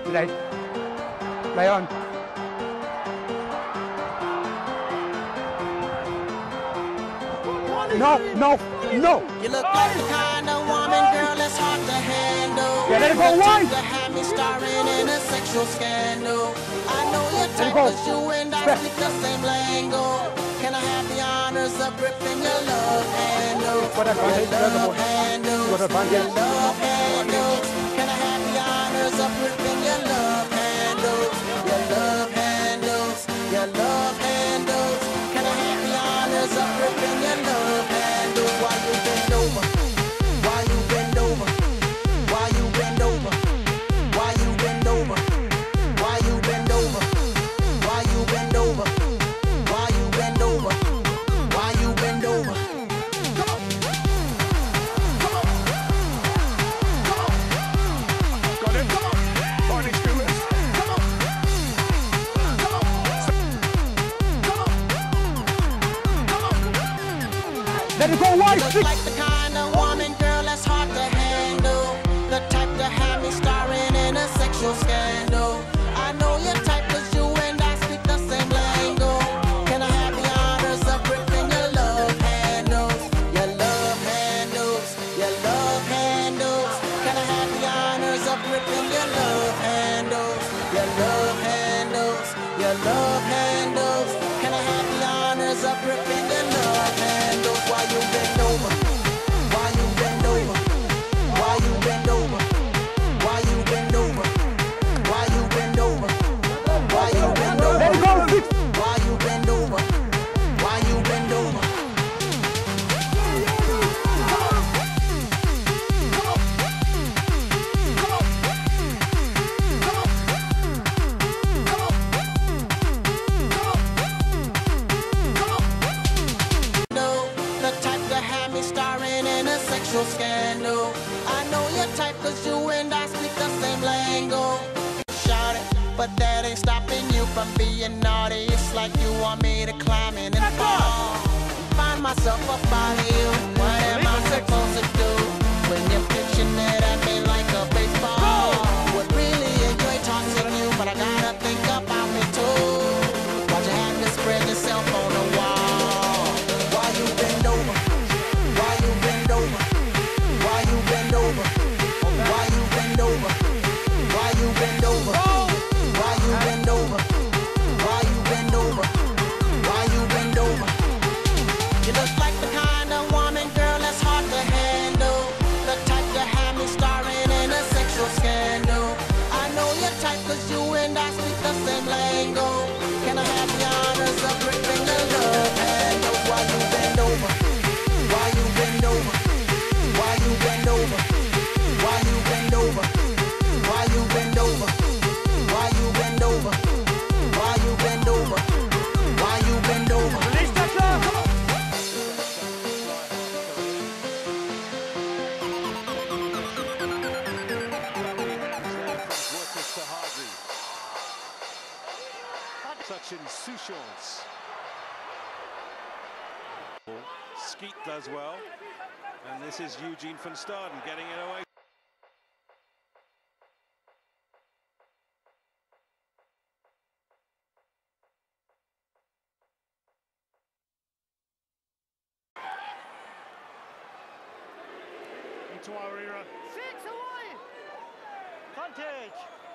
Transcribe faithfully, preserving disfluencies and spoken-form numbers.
Lay. Lay on. No, no, no. You look like the kind of woman, girl, that's hard to handle. Yeah, let it go wide. To have me starring in a sexual scandal. I know your type, cause you and I speak the same lingo. Can I have the honors of gripping your love handle? What advantage? Your love handle. What advantage? Your love handle. Can I have the honors of gripping your love handle? Your love handles. Your love handles. Can I have the honors of gripping your love handles? Why you bend over? Why you bend over? Why you bend over? Why you bend over? Why you bend over? Why you bend over? Why you bend over? Why you bend over? Come on. Come on. Come on. Got it. Come on. Barney Stewart. Come on. Come on. Come on. Come on. Let it go wide. Look like the kind of woman, girl, that's hard to handle. The type to have me starring in a sexual scandal. I know your type, cause you and I speak the same lingo. Can I have the honors of gripping your love handles? Your love handles. Your love handles. Can I have the honors of gripping your love handles? Your love handles. Your love handles. Can I have the honors of gripping your love handles? Why you bend over? Why you bend over? Why you bend over? Why you bend over? Why you bend over? Why you bend over? Let it go. Why you bend over? Why you bend over? Come on. Come on. Come on. Come on. Come on. Come on. No, the type to have me starring in a sexual scandal. I know your type, cause you and I speak the same lingo. Shout it, but that ain't stopping you from being naughty. It's like you want me to climb in and fall. Find myself up out of you. What am I supposed to do when you're pitching it at me like a baseball? Would really enjoy tossing you, but I gotta think about me too. Why'd you have to spread yourself on the wall? Why you bend over? Why you bend over? Why you bend over? Why you bend over? Why you bend over? Why you bend over? Why you bend over? Why you bend over? You look like the kind of woman, girl, that's hard to handle. The type to have me starring in a sexual scandal. I know your type, cause you and I speak the same lingo. Can I have the honors of gripping your love handles? Why you bend over? Why you bend over? Why you bend over? Why you bend over? Why you bend over? Why you bend over? Why you bend over? Why you bend over? Release that love. Come on. Workers to Hardy. Sachin Sushant. Skeet does well. And this is Eugene van Staden getting it away. Into our era. Six away! Contage!